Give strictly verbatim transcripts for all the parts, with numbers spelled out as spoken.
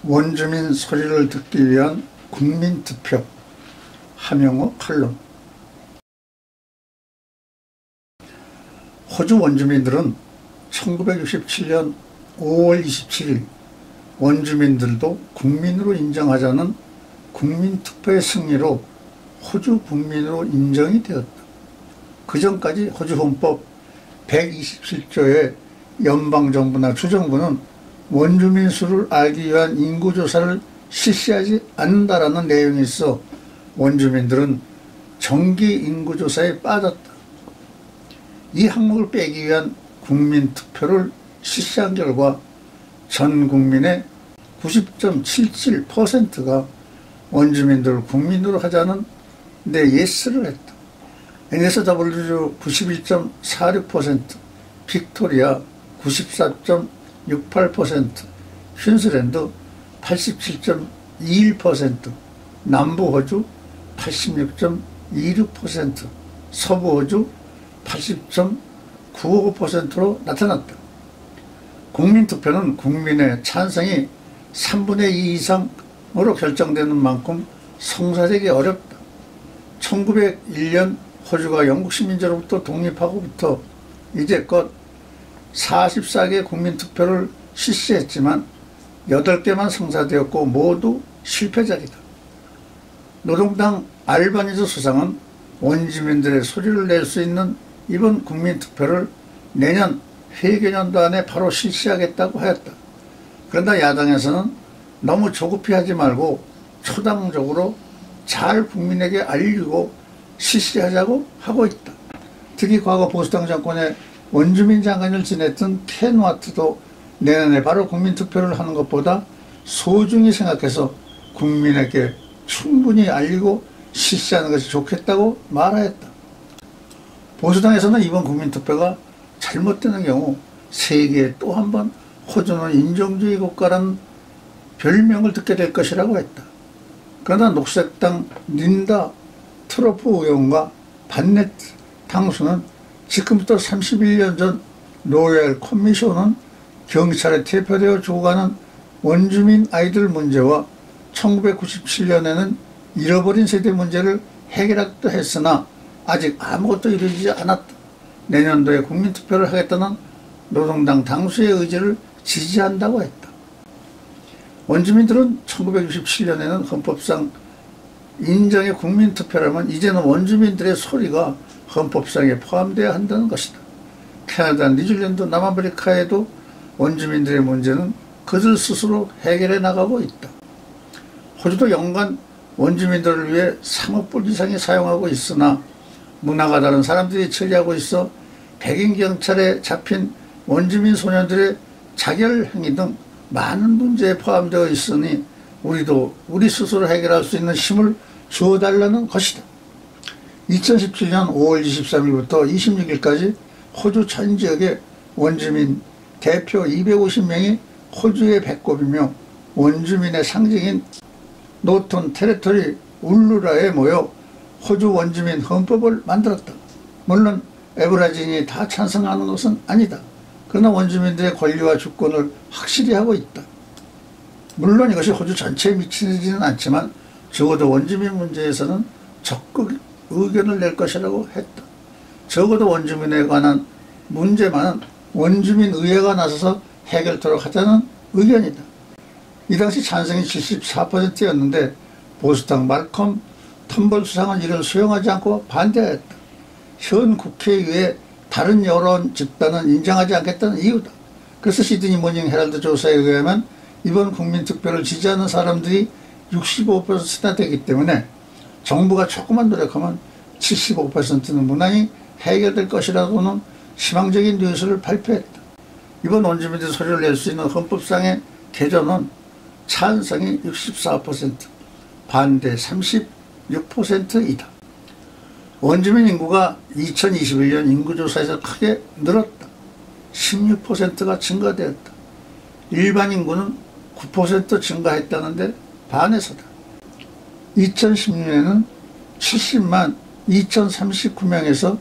원주민 소리를 듣기 위한 국민투표. 하명호 칼럼. 호주 원주민들은 천구백육십칠 년 오월 이십칠일 원주민들도 국민으로 인정하자는 국민투표의 승리로 호주 국민으로 인정이 되었다. 그 전까지 호주 헌법 백이십칠 조의 연방정부나 주정부는 원주민 수를 알기 위한 인구조사를 실시하지 않는다라는 내용이 있어 원주민들은 정기 인구조사에 빠졌다. 이 항목을 빼기 위한 국민투표를 실시한 결과 전 국민의 구십 점 칠칠 퍼센트가 원주민들을 국민으로 하자는 네 예스를 했다. 엔에스더블유주 구십일 점 사육 퍼센트, 빅토리아 구십사 점 육팔 퍼센트, 퀸즐랜드 팔십칠 점 이일 퍼센트, 남부호주 팔십육 점 이육 퍼센트, 서부호주 팔십 점 구오 퍼센트로 나타났다. 국민투표는 국민의 찬성이 삼분의 이 이상으로 결정되는 만큼 성사되기 어렵다. 천구백일 년 호주가 영국 식민지로부터 독립하고부터 이제껏 사십사 개 국민투표를 실시했지만 여덟 개만 성사되었고 모두 실패작이다. 노동당 알바니즈 수상은 원주민들의 소리를 낼 수 있는 이번 국민투표를 내년 회계년도 안에 바로 실시하겠다고 하였다. 그러나 야당에서는 너무 조급히 하지 말고 초당적으로 잘 국민에게 알리고 실시하자고 하고 있다. 특히 과거 보수당 정권의 원주민 장관을 지냈던 켄 와트도 내년에 바로 국민투표를 하는 것보다 소중히 생각해서 국민에게 충분히 알리고 실시하는 것이 좋겠다고 말하였다. 보수당에서는 이번 국민투표가 잘못되는 경우 세계에 또 한 번 호주는 인종주의 국가라는 별명을 듣게 될 것이라고 했다. 그러나 녹색당 린다 트로프 의원과 반넷 당수는 지금부터 삼십일 년 전 로열 커미션은 경찰에 대표되어 죽어가는 원주민 아이들 문제와 천구백구십칠 년에는 잃어버린 세대 문제를 해결하기도 했으나 아직 아무것도 이루어지지 않았다. 내년도에 국민투표를 하겠다는 노동당 당수의 의지를 지지한다고 했다. 원주민들은 천구백육십칠 년에는 헌법상 인정의 국민투표라면 이제는 원주민들의 소리가 헌법상에 포함되어야 한다는 것이다. 캐나다, 뉴질랜드, 남아메리카에도 원주민들의 문제는 그들 스스로 해결해 나가고 있다. 호주도 연간 원주민들을 위해 삼억 불 이상이 사용하고 있으나 문화가 다른 사람들이 처리하고 있어 백인 경찰에 잡힌 원주민 소년들의 자결 행위 등 많은 문제에 포함되어 있으니 우리도 우리 스스로 해결할 수 있는 힘을 주어달라는 것이다. 이천십칠 년 오월 이십삼일부터 이십육일까지 호주 전 지역의 원주민 대표 이백오십 명이 호주의 배꼽이며 원주민의 상징인 노턴 테리토리 울루라에 모여 호주 원주민 헌법을 만들었다. 물론 에버라진이 다 찬성하는 것은 아니다. 그러나 원주민들의 권리와 주권을 확실히 하고 있다. 물론 이것이 호주 전체에 미치지는 않지만 적어도 원주민 문제에서는 적극 의견을 낼 것이라고 했다. 적어도 원주민에 관한 문제만은 원주민 의회가 나서서 해결토록 하자는 의견이다. 이 당시 찬성이 칠십사 퍼센트였는데 보수당 말컴 텀벌 수상은 이를 수용하지 않고 반대하였다. 현 국회의회 다른 여론 집단은 인정하지 않겠다는 이유다. 그래서 시드니 모닝 헤럴드 조사에 의하면 이번 국민투표를 지지하는 사람들이 육십오 퍼센트나 되기 때문에 정부가 조금만 노력하면 칠십오 퍼센트는 무난히 해결될 것이라고는 희망적인 뉴스를 발표했다. 이번 원주민들 소리를 낼 수 있는 헌법상의 개정은 찬성이 육십사 퍼센트, 반대 삼십육 퍼센트이다. 원주민 인구가 이천이십일 년 인구조사에서 크게 늘었다. 십육 퍼센트가 증가되었다. 일반 인구는 구 퍼센트 증가했다는데 반에서다. 이천십육 년에는 칠십만 이천삼십구 명에서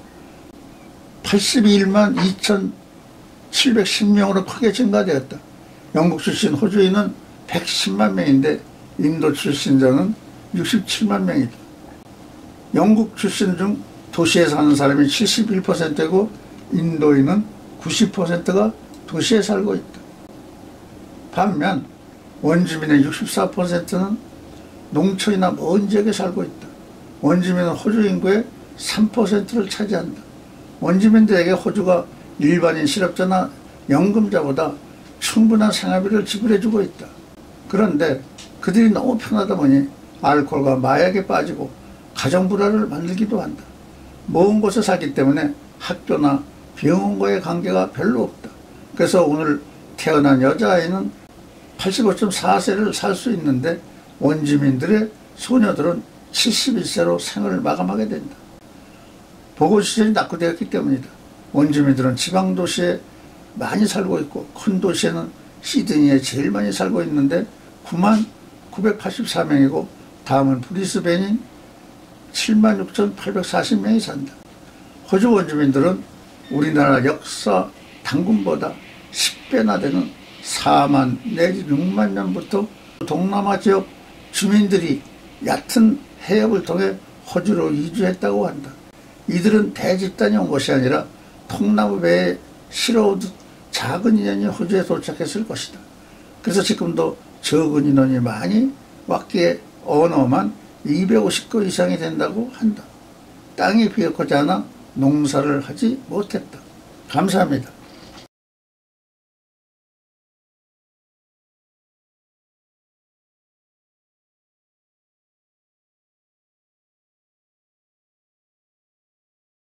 팔십일만 이천칠백십 명으로 크게 증가되었다. 영국 출신 호주인은 백십만 명인데 인도 출신자는 육십칠만 명이다. 영국 출신 중 도시에 사는 사람이 칠십일 퍼센트이고 인도인은 구십 퍼센트가 도시에 살고 있다. 반면 원주민의 육십사 퍼센트는 농촌이나 먼 지역에 살고 있다. 원주민은 호주 인구의 삼 퍼센트를 차지한다. 원주민들에게 호주가 일반인 실업자나 연금자보다 충분한 생활비를 지불해주고 있다. 그런데 그들이 너무 편하다 보니 알코올과 마약에 빠지고 가정불화를 만들기도 한다. 먼 곳에 살기 때문에 학교나 병원과의 관계가 별로 없다. 그래서 오늘 태어난 여자아이는 팔십오 점 사 세를 살 수 있는데 원주민들의 소녀들은 칠십일 세로 생을 마감하게 된다. 보건시설이 낙후되었기 때문이다. 원주민들은 지방도시에 많이 살고 있고 큰 도시에는 시드니에 제일 많이 살고 있는데 구만 구백팔십사 명이고 다음은 브리스벤인 칠만 육천팔백사십 명이 산다. 호주 원주민들은 우리나라 역사 당군보다 십 배나 되는 사만 내지 육만 년부터 동남아 지역 주민들이 얕은 해협을 통해 호주로 이주했다고 한다. 이들은 대집단이 온 것이 아니라 통나무 배에 실어오듯 작은 인원이 호주에 도착했을 것이다. 그래서 지금도 적은 인원이 많이 왔기에 언어만 이백오십 거 이상이 된다고 한다. 땅이 비었고자 하나 농사를 하지 못했다. 감사합니다.